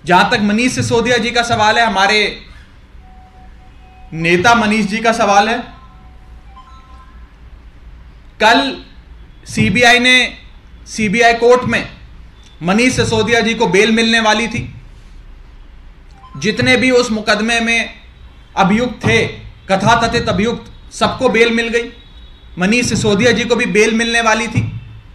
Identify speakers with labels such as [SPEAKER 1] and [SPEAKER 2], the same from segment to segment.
[SPEAKER 1] जहां तक मनीष सिसोदिया जी का सवाल है, हमारे नेता मनीष जी का सवाल है, कल सीबीआई कोर्ट में मनीष सिसोदिया जी को बेल मिलने वाली थी। जितने भी उस मुकदमे में अभियुक्त थे, कथाकथित अभियुक्त, सबको बेल मिल गई। मनीष सिसोदिया जी को भी बेल मिलने वाली थी।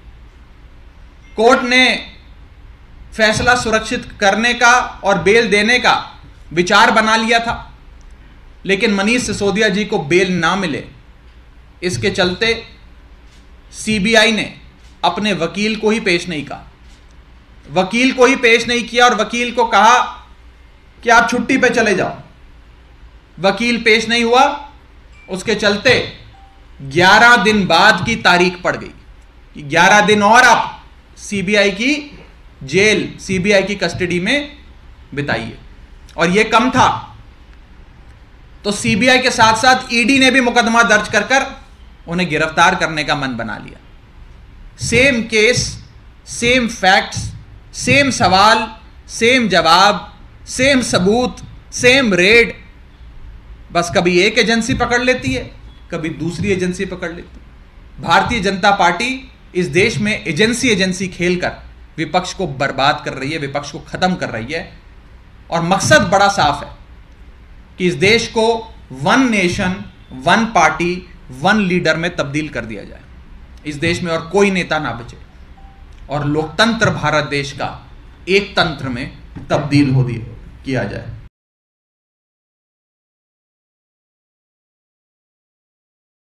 [SPEAKER 1] कोर्ट ने फैसला सुरक्षित करने का और बेल देने का विचार बना लिया था, लेकिन मनीष सिसोदिया जी को बेल ना मिले, इसके चलते सीबीआई ने अपने वकील को ही पेश नहीं किया। वकील को ही पेश नहीं किया और वकील को कहा कि आप छुट्टी पे चले जाओ। वकील पेश नहीं हुआ, उसके चलते 11 दिन बाद की तारीख पड़ गई कि 11 दिन और आप सीबीआई की जेल, सीबीआई की कस्टडी में बिताइए। और यह कम था तो सीबीआई के साथ साथ ईडी ने भी मुकदमा दर्ज कर उन्हें गिरफ्तार करने का मन बना लिया। Same case, same facts, same सवाल, सेम जवाब, सेम सबूत, सेम रेड, बस कभी एक एजेंसी पकड़ लेती है, कभी दूसरी एजेंसी पकड़ लेती है। भारतीय जनता पार्टी इस देश में एजेंसी खेलकर विपक्ष को बर्बाद कर रही है, विपक्ष को खत्म कर रही है। और मकसद बड़ा साफ है कि इस देश को one nation, one party, one leader में तब्दील कर दिया जाए। इस देश में और कोई नेता ना बचे और लोकतंत्र भारत देश का एक तंत्र में तब्दील किया जाए।